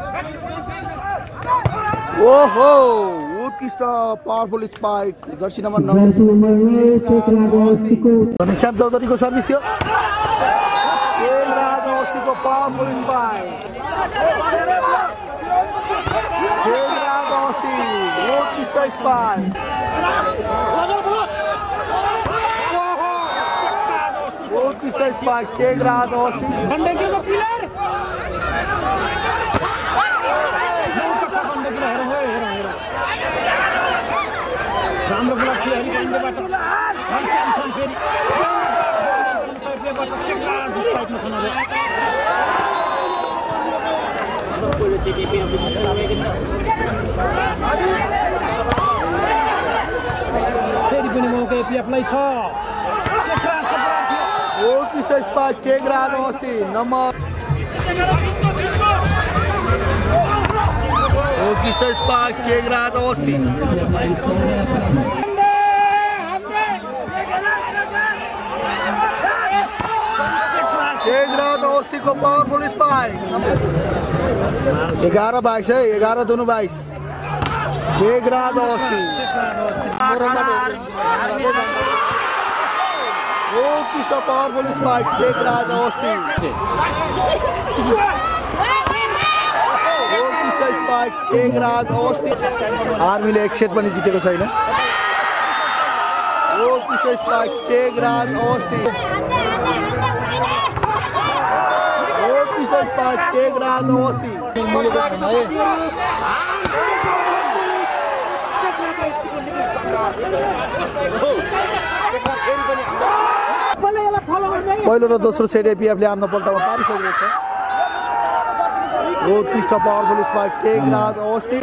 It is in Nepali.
ओहो उत्कृष्ट powerful spike jersey number 9 Ghanshyam चौधरीको सर्भिस थियो तेजराज अस्तिको पावरफुल स्पाइक तेजराज अस्ति उत्कृष्ट स्पाइक उत्कृष्ट स्पाइक तेजराज अस्ति राम्रो ब्लक थियो अनि कन्डेबाट घनश्याम छन् फेरि साइडबाट टेक्राज स्पाइकमा छन् अब कोले सिटिपी अफिसमा लागेको छ फेरि पनि मौका एपीएफलाई छ टेक्राजको ब्लक थियो उत्कृष्ट स्पाइक तेजराज अस्ति नम्बर उत्कृष्ट स्पाइक तेजराज अस्ति तेजराज अस्तिको पावरफुल स्पाइक 11-22 है 11-22 तेजराज अस्ति उत्कृष्ट पावरफुल स्पाइक तेजराज अस्ति उत्कृष्ट स्पाइक तेजराज अस्ति आर्मीले एक सेट पनि जितेको छैन उत्कृष्ट स्पाइक तेजराज अस्ति उत्कृष्ट स्पाइक तेजराज अस्ति पहिलो र दोस्रो सेट एपीएफले आफ्नो पल्टामा पारिसकेको छ उत्कृष्ट पावरफुल स्पाइक तेजराज अस्ति